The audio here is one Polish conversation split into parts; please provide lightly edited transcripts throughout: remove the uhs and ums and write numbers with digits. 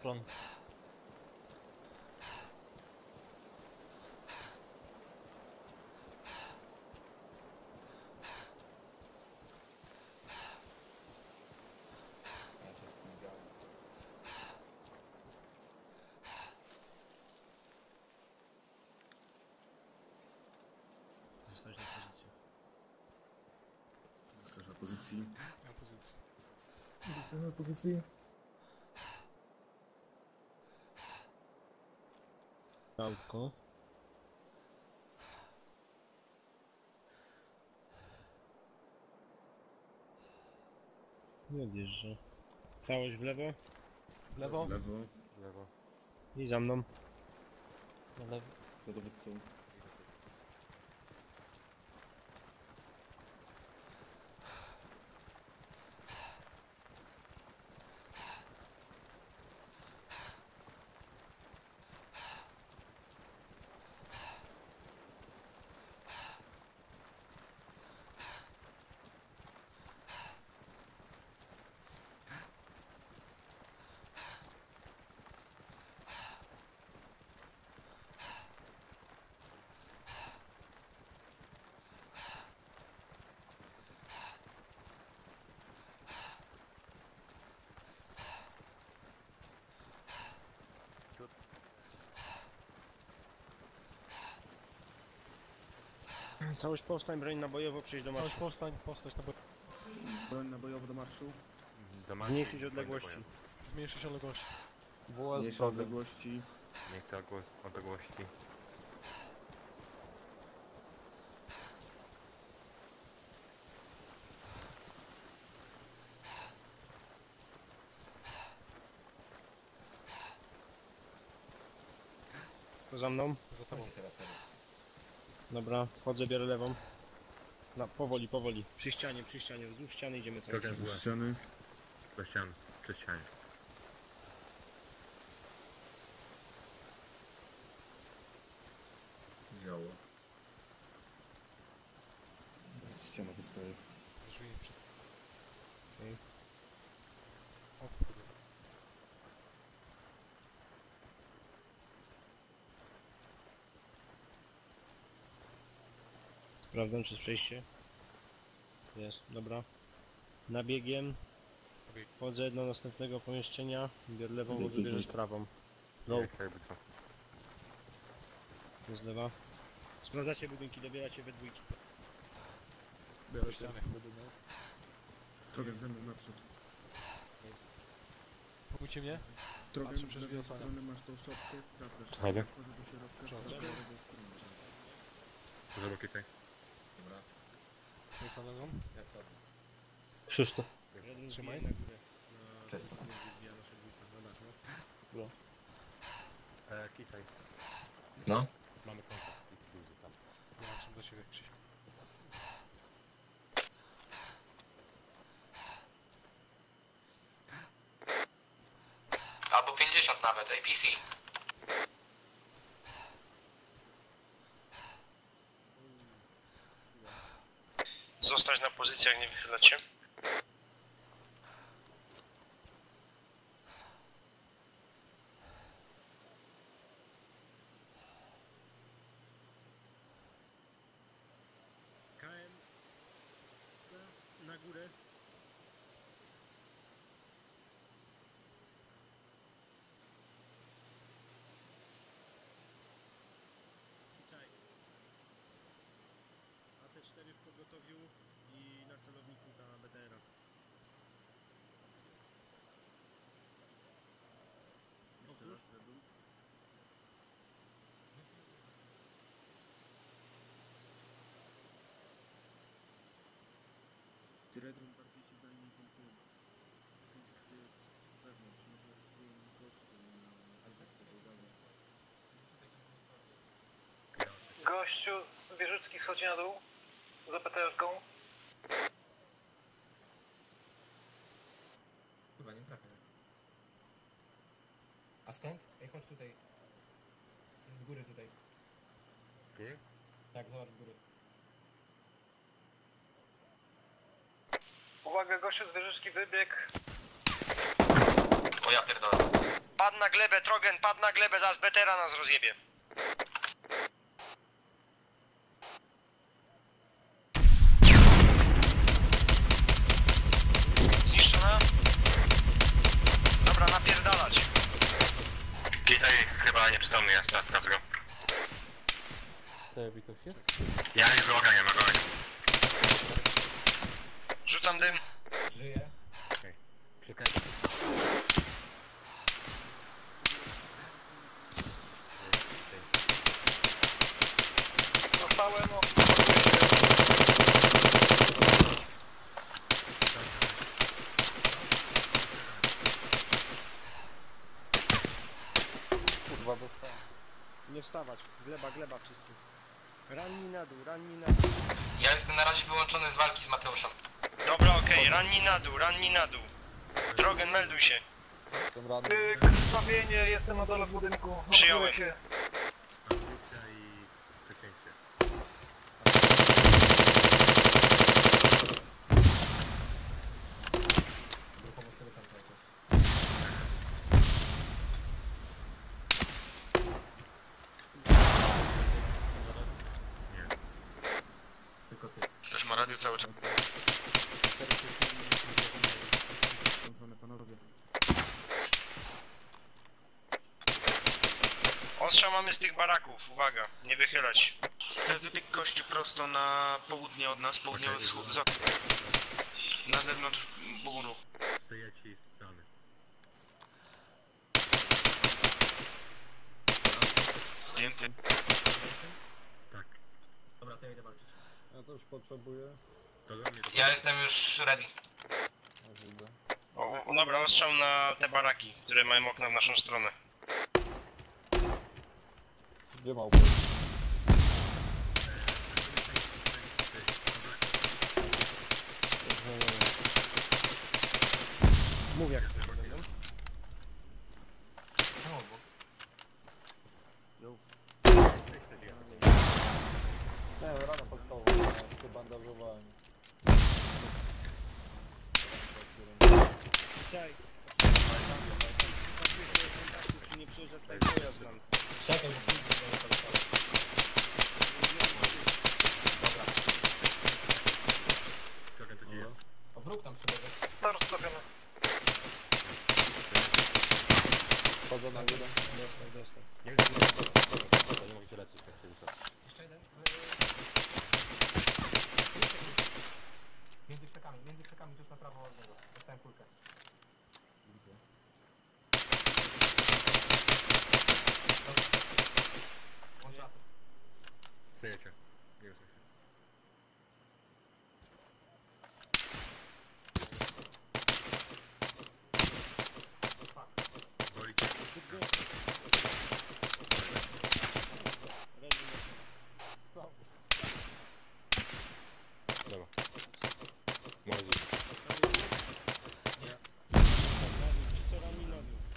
prąd. Zostać na pozycji. Zostać na pozycji. Na pozycji. Zostać na pozycji. Autko. Nie odjeżdża. Całość w lewo W lewo. Lewo. Lewo. i za mną. Na lewo. Za dowódcą. Całość powstań, broń nabojowo, przejść do Całość marszu. powstań, powstać na bok. Broń nabojowa do marszu. Zmniejszyć odległości. Zmniejszyć odległość. WS Mniejsze drogę. odległości. Nie chcę odległości. To za mną. Za tobą. Dobra, wchodzę, biorę lewą. No, powoli, powoli. Przy ścianie, wzdłuż ściany idziemy cały czas. Skok. Do ściany. Do ścian. Przez ścianę. Działo. Ściana wystaje. Drzwi przed... Okej. Otwór. Sprawdzam, czy jest przejście. Jest, dobra. Nabiegiem. Nabieg. Wchodzę do następnego pomieszczenia. Biorę lewą, Nabieg, wodę bierzesz nabieg. prawą. Go, Jakby co. jest lewa. Sprawdzacie budynki, dobieracie we dwójki. Biorę ściany. Trogan ze mną naprzód. Próbujcie mnie. Trogan Patrzę z przez lewej drzwi, osłaniam. strony masz tą szopkę, sprawdzasz. Wchodzę. Wchodzę do środka, Przechodzę. sprawdzasz lewą stronę. Zero tutaj. Dobra. To jest nade mną. Krzysztof. Jeden Trzymaj. wbije na górę. Cześć. Wbija nasza dwójka na dach, no. Kicaj. No. Mamy kontakt. Nie mam czym do ciebie, Krzysiu. Albo 50 nawet, APC. Zostać na pozycjach, nie wychylać się. KM na górę. Kicaj. AT4 w pogotowiu i na celowniku ta BTR-a. Jeszcze raz na dół. Ty Redrum bardziej się zajmie tym tym. Tym co się wewnątrz, może tym gościem na aspekcie Bułgarii. Gościu z wieżyczki schodzi na dół za PTR-ką. Chyba nie trafię. A stąd? Ej, chodź tutaj. Z góry tutaj. Z góry? Tak, zobacz z góry. Uwaga, gościu z wieżyczki wybiegł. O ja pierdolę. Padł na glebę, Trogen, padł na glebę, zaraz betera nas rozjebie. Zniszczona? Dobra, napierdalać. Kitaj chyba nieprzytomny jest, tak, go. Te ktoś jest? Ja nie go ogarniam, Rzucam dym. Żyje. Czekaj. Dostałem o... Kurwa dostałem. Nie wstawać. Gleba wszyscy. Ranni na dół, ranni na dół. Ja jestem na razie wyłączony z walki z Mateuszem. Dobra, okej, ranni na dół. Trogen, melduj się. Jestem ranny. Krwawienie, jestem na dole w budynku. Przyjąłem. Odbiłem się. Misja i przecięcie. Grupowo się ruszam cały czas. Tylko ty. Ktoś ma radio cały czas. Włączone panowie. Ostrza mamy z tych baraków, uwaga, nie wychylać. Wybieg gościu prosto na południe od nas, południowy wschód, na zewnątrz buru. Przyjęci strony. Zdjęty. Tak. Dobra, to ja idę walczyć. Ja to już potrzebuję. To do mnie to... Ja jestem już ready. Może idę. Dobra, ostrzał na te baraki, które mają okna w naszą stronę. Gdzie małpy? Mów jak to będą. No, bo Nie, rano podstawową, się bandażowałem. Czekaj. Czy nie przyjeżdża tutaj pojazd nam? czekaj, bo pójdę do telefonu. Trochę to ci jest. O, wróg tam przybiegł. To rozstawione. Wchodzę na górę. Dostał. Nie mogę cię lecieć, tak się rzuca. Jeszcze jeden. Między krzakami, tuż na prawo od niego. Dostałem kulkę. Widzę. Dobra. Włącz laser. Przyjęcie. Nie ruszaj się. Fuck. Boli cię. Dobra. Może być. Nie. Co ranni na dół.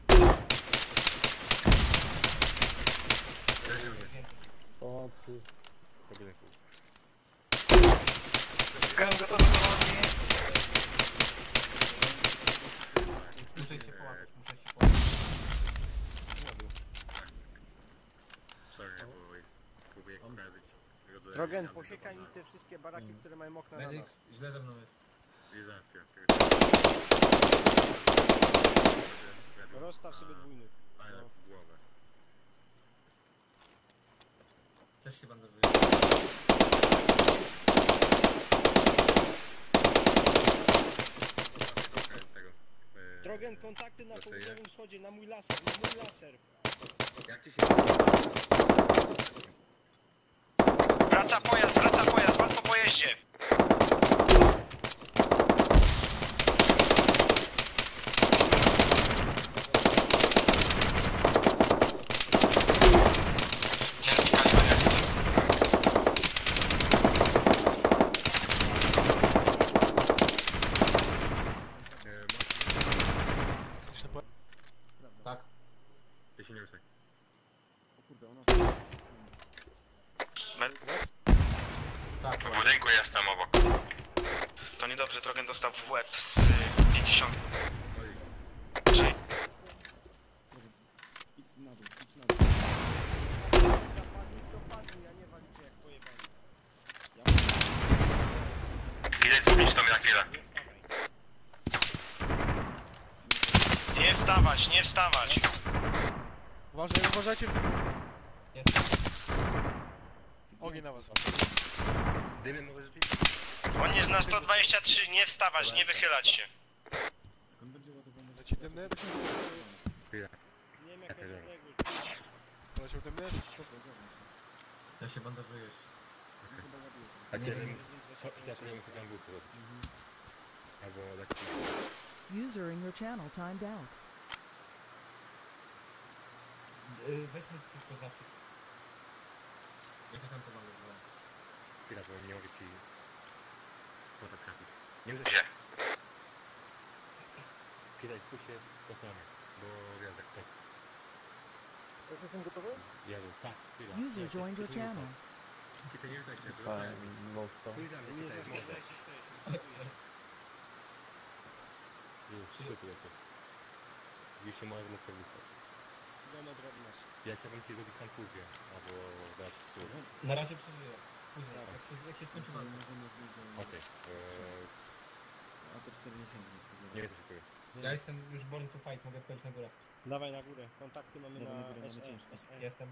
Pomocy. Po budynku. Gen gotowy do walki. Muszę się połapać, muszę się połapać. Sorry, próbuję kojarzyć. Trogen, posiekaj mi te wszystkie baraki, które mają okna na Medyk, nas. źle ze mną jest. Nie załatwię. Rozstaw sobie dwójnych. Ale w głowę. Też się bandażuje. Tego. Trogen, kontakty na Dostaję. południowym wschodzie, na mój laser, na mój laser. Jak ci się... Wraca pojazd, was po pojeździe. Ciężki kaliber jakiś. Tak. Ty się nie ruszaj. O kurde, ona... Tak. W budynku jestem obok. To niedobrze, Trogen dostał w łeb z 50. Oj. dół, idź na dół. Zapadnij, to padnij, a nie walicie jak pojebani. Idę zrobić to mi na chwilę. Nie wstawaj. Nie wstawać. Uważajcie w tym... Jest. Ogień na was. Dymy mogę rzucić? On jest na 123, nie wstawać, nie wychylać się. Jak on będzie ładowany... Leci dymny? Chwila. Nie wiem jak Dobra. odległość. Leciał dymny? Ja się bandażuję jeszcze. Chyba ładuję. A Nie cię wiem. ja to nie muszę tam busy robić. Albo lekki. User in your channel timed out. Weźmy szybko zasyp. Ja się sam pomagam. Chwila, bo nie mogę ci... poza trafić. Nie wiem, gdzie. Chwila, spójrz się po stronie, bo ja tak tak. Jak jestem gotowy? Jadę, tak, chwila. User Nie, joined your nie rzucaj. channel. Ty nie rzucaj się, Fajnie, mocno. Pójdź za mnie, Nie tutaj, znasz, może. Już, szybko lecę. Już się może mógł wysłać. Dono drobnasz. Ja chciałbym ci zrobić konfuzję, albo dać słów. Na razie przeżyję. Później, jak się skończy walka. Możemy wbić do... Okej, A to 40 nie wiem co się powie. Ja jestem już born to fight, mogę wchodzić na górę. Dawaj na górę. Kontakty mamy Dawaj na na górę, mamy SE. ciężko. Jestem.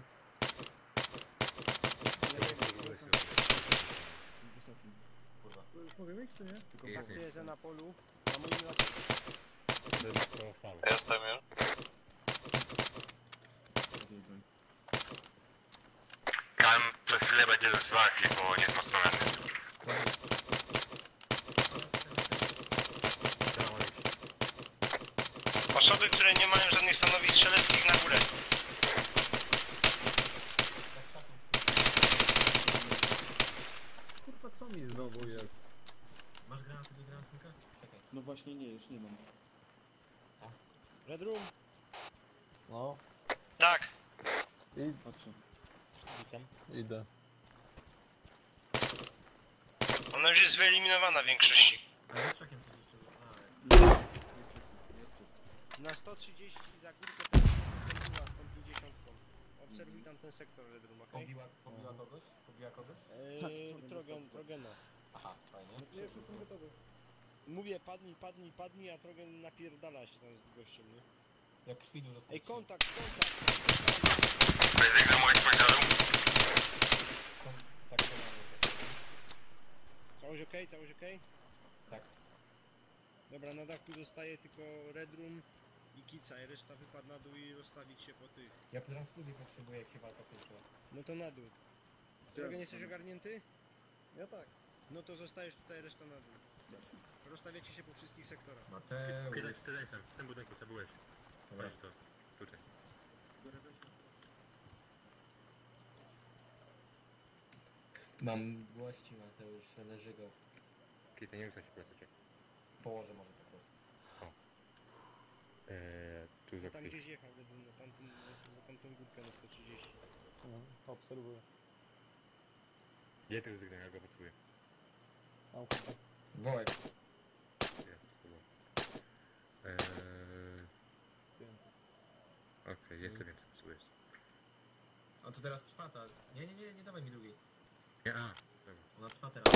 Wysokim. Kurwa. To już mogę mieć, czy nie? Tylko Jest, Kontaktuję, jest. że na polu. Hamujemy na To jest to stało. Jestem już. bardziej broń. Tam przez chwilę będzie z walki, bo nie jest mocno ranny. Osoby, które nie mają żadnych stanowisk strzeleckich na górę. Kurwa, co mi znowu jest? Masz granaty do granatnika? Czekaj. No właśnie nie, już nie mam. Red Room. No, Tak. Patrzę. idę. Ona już jest wyeliminowana w większości. A za krzakiem coś jeszcze było. Jest czysto, jest czysto. Na 130 za górkę to była z tą 50. Obserwuj tam ten sektor Red Room, okej? Pobiła kogoś? Pobiła kogoś? Trogena. Aha, fajnie. Ja już jestem gotowy. Mówię, padnij, a Trogen napierdala się tam z gościem, nie? Jak krwi dużo Ej, straciłem. kontakt! Ryzyk moich podziałów. Tak to mamy. Całość okej? Tak. Dobra, na dachu zostaje tylko Red Room i Kica i reszta wypadł na dół i rozstawić się po tych. Ja transfuzji potrzebuję, jak się walka kończyła. No to na dół. Trogen jesteś ogarnięty? Ja tak. No to zostajesz tutaj, reszta na dół. Jasne. Rozstawiacie się po wszystkich sektorach. Mateusz. Ty jestem, w tym budynku, co byłeś. Dobra. Weź to, tutaj. Mam mdłości, Mateusz, leży go. Kiedy nie rzucaj się po prostu cię. Położę może po prostu. Tu za Tam chwilę. gdzieś jechał Red Room, za tamtą górkę na 130. Obserwuję. Gdzie ty rezygnuj, ja go potrzebuję. Mam kontakt. Wołek. Jest, chyba. Zdjęty. Okej, jeszcze więcej potrzebujesz. A to teraz trwa ta... Nie dawaj mi drugiej. Nie, dobra. Ona trwa teraz.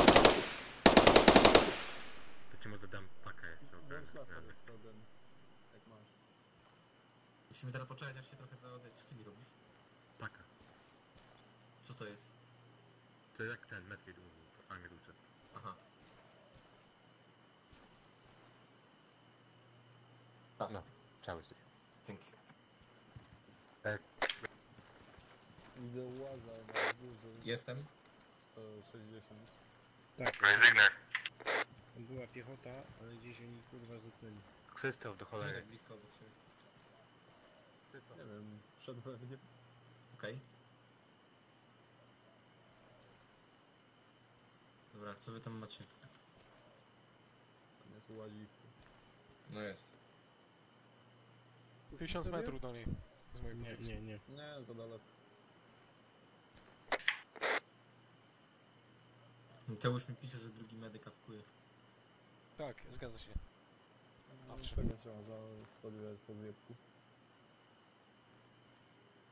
To ci może dam paka, jak są Włącz laser, Trogen. Jak masz. Musimy teraz poczekać, aż się trochę załaduje. Co ty mi robisz? Paka. Co to jest? To jak ten Medkit mówił w Angelce. Aha. No, cały coś. Dzięki. Widzę łaza na górze. Jestem. 160. Rezygnę. Tam była piechota, ale gdzieś oni kurwa zdupnęli. Krzysztof, do Nie cholery. tak blisko obok siebie. Krzysztof. Nie wiem, wszedłem w nie... Okej. Dobra, co wy tam macie? Tam jest łazisko. No jest. 1000 metrów do niej. Z mojej pozycji. Nie. Nie, za daleko. Mateusz mi pisze, że drugi medyk awkuje. Tak, zgadza się. Czego się ma za spodnie po zjebku?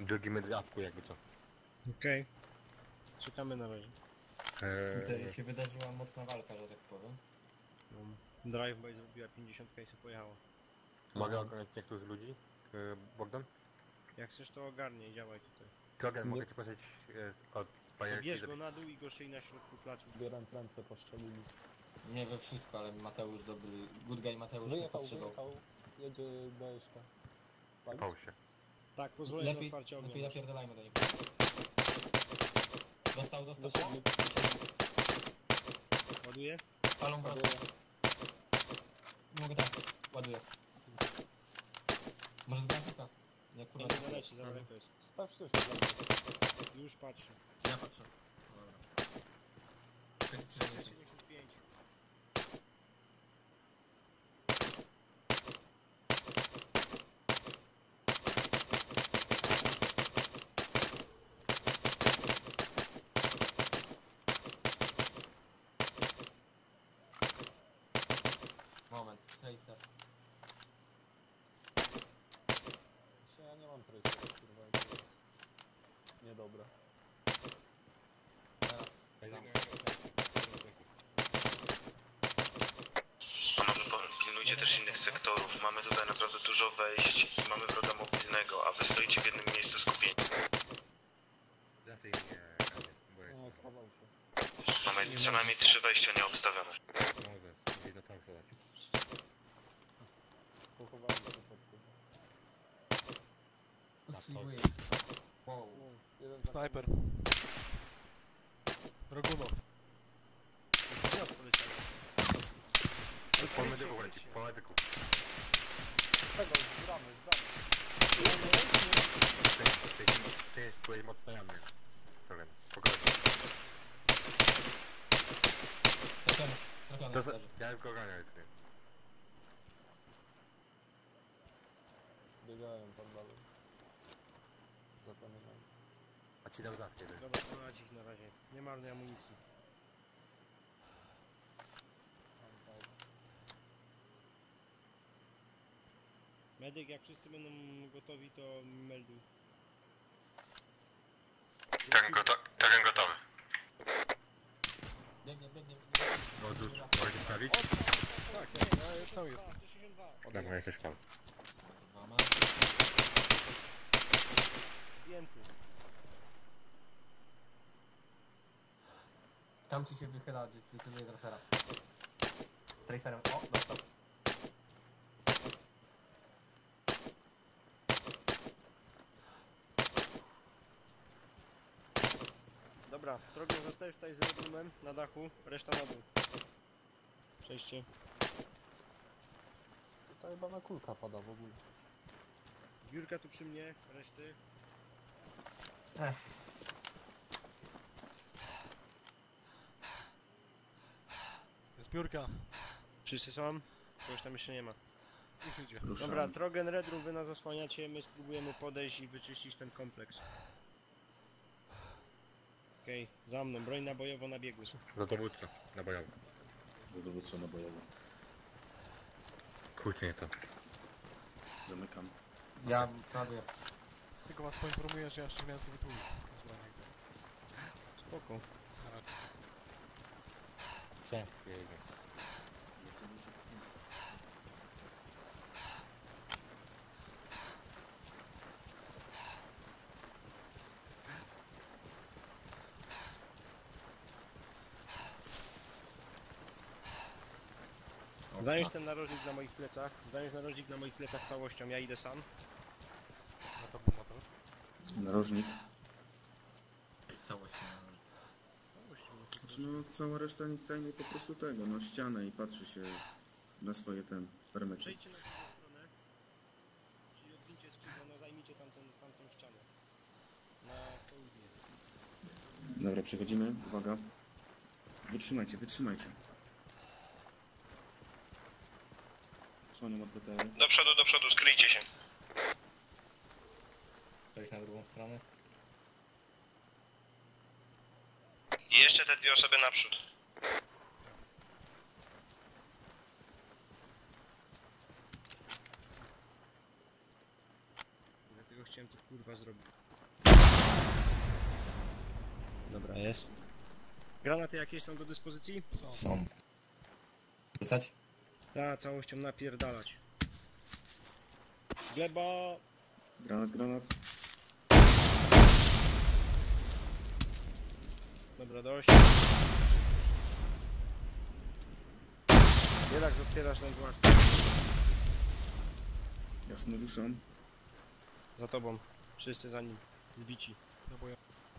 Drugi metr awku jakby co. Okej. Czekamy na razie. Tutaj się wydarzyła mocna walka, że tak powiem. No, Drive-by zrobiła 50 i sobie pojechała. Mogę oglądać niektórych ludzi? Bogdan? Jak chcesz to ogarnij, działaj tutaj. Krogan, mogę ci powiedzieć od bajerki, Bierz go na dół i go szyj na środku placu. Bierąc ręce poszczelili. Nie we wszystko, ale Mateusz dobry. Good guy Mateusz nie Wyjechał, potrzebował. wyjechał. Jedzie BSK. Palić? Pał się. Tak, pozwolę na Lepiej, otwarcie ognia. lepiej napierdalajmy do niego. Dostał. Dosięgli. Ładuję? Palą wroty. Nie mogę tak. Ładuję. Może z granatnika? Nie, kurwa. Nie, nie leci, za daleko jest. Sprawdź coś. Już patrzę. Ja patrzę. Dobra. 635. 85. Moment, tracer. Ja nie mam tracera, kurwa, to jest niedobre. Teraz. Panowie, pilnujcie też innych sektorów. Mamy tutaj naprawdę dużo wejść i mamy wroga mobilnego, a wy stoicie w jednym miejscu skupieni. Zasej mnie, bo jest. No, schował się. Mamy co najmniej 3 wejścia nieobstawione. Mozes, idę tam zadać. Pochowali się pod tym. Osliwuję. Wow. Jeden za Snajper. Dragunow. Teraz poleciał. Po medyku leci, po medyku. tego, z bramy. Ty jest tutaj mocno jamny. Krogan, spokojnie. Trafiony, To leży. ja już Krogania jest. Biegają tam dalej. Za kamieniami. A ci dam zawkę. Dobra, prowadź ich na razie. Nie marnuj amunicji. Medyk, jak wszyscy będą gotowi, to melduj. Teren gotowy. Biegnie. Możesz sprawić? Tak, ja sam jestem. 62. Dobra, jesteś fan. Mama. Zdjęty. Tam ci się wychyla, decyduje z rasera. Tracerem. O, dostał. Dobra, drogą zostajesz tutaj z Redrumem na dachu, reszta na dół. Przejście. Tutaj chyba na kulka pada w ogóle. Biurka tu przy mnie, reszty. Zbiórka. Wszyscy są? Kogoś tam jeszcze nie ma. Już idzie. Dobra, Trogen, Redrum, wy nas osłaniacie, my spróbujemy podejść i wyczyścić ten kompleks. Okej, za mną, broń nabojowo na biegu. Za dowódcę, na bojowo. Dowódca nabojowy. Kurczę, nie to. Zamykam. Ja przeładuję. Tylko was poinformuję, że ja ściągnąłem sobie tłumik. Zbranie chcę. Spoko. Na razie. Przepięknie. Zająć ten narożnik na moich plecach. Zająć narożnik na moich plecach całością, ja idę sam. Na to był motor. Narożnik. Całość. Całością. Znaczy, no cała reszta nikt zajmie po prostu tego, no ścianę i patrzy się na swoje parametry. Przejdźcie na drugą stronę. Czyli odwincie skrzydło, no zajmijcie tamtą ścianę. Na południe. Dobra, przechodzimy, uwaga. Wytrzymajcie. Słonią od BTR. Do przodu, skryjcie się. Przejść na drugą stronę. I jeszcze te 2 osoby naprzód. Dlatego chciałem to kurwa zrobić. Dobra, jest. Granaty jakieś są do dyspozycji? Są. Rzucać? Tak, całością napierdalać. Gleba! Granat, granat. Dobra, dość. Bielak, otwierasz nam głaz. Jasno, ruszam. Za tobą. Wszyscy za nim. Zbici. No bo ja...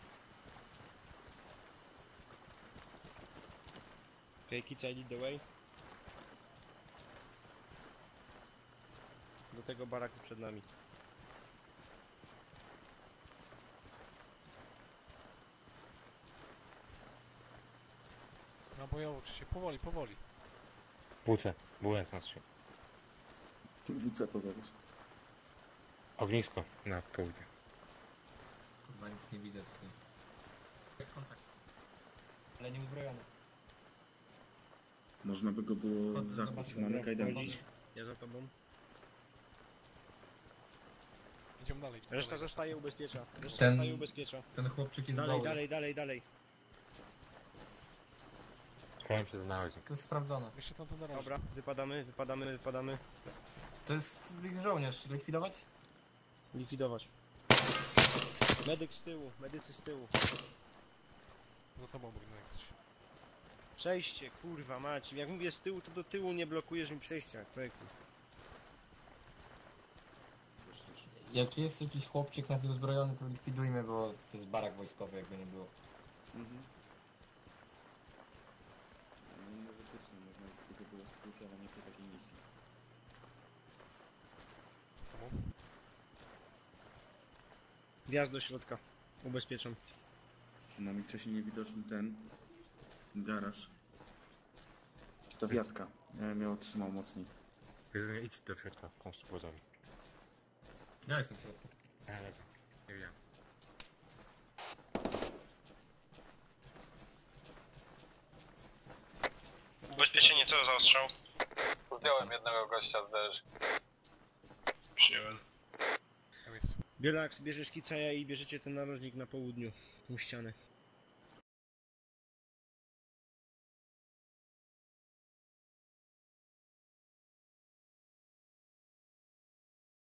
Okay, kids, I lead the way. Do tego baraku przed nami. No bo ja uczę się. Powoli, powoli. WC, WS na 3. WC powiadasz. Ognisko na południe. Chyba nic nie widzę tutaj. Jest kontakt. Ale nie uzbrojony. Można by go było Wchodzę, zakuć. zobaczę. Mamy Dobra, kajdanki. wchodzisz. Ja za tobą. Idziemy dalej. Reszta zostaje ubezpiecza. Reszta Ten- zostaje ubezpiecza. Ten chłopczyk jest Dalej, goły. dalej, dalej, dalej. Schowałem się za nałożnik. To jest sprawdzone. Jeszcze tam to na razie. Dobra, wypadamy, wypadamy, wypadamy. To jest żołnierz. Likwidować? Likwidować. Medyk z tyłu, medycy z tyłu. Za tobą Brygno jak coś. Przejście, kurwa mać. Jak mówię z tyłu, to do tyłu nie blokujesz mi przejścia, człowieku. Jak jest jakiś chłopczyk na tym uzbrojony, to zlikwidujmy, bo to jest barak wojskowy, jakby nie było. Mhm. No, faktycznie można by go było skuć, ale nie przy takiej misji. Za tobą. Wjazd do środka. Ubezpieczam. Przynajmniej wcześniej niewidoczny ten garaż. Czy to wiatka? Ja bym ją trzymał mocniej. Jedynie idź do środka, konstruktorowi. Ja jestem w środku. A, dobra. Nie wiem. Ubezpieczenie co za ostrzał? Zdjąłem jednego gościa z DRZ. Przyjąłem. Tam jest. Bielak, bierzesz kicaja i bierzecie ten narożnik na południu. Tą ścianę.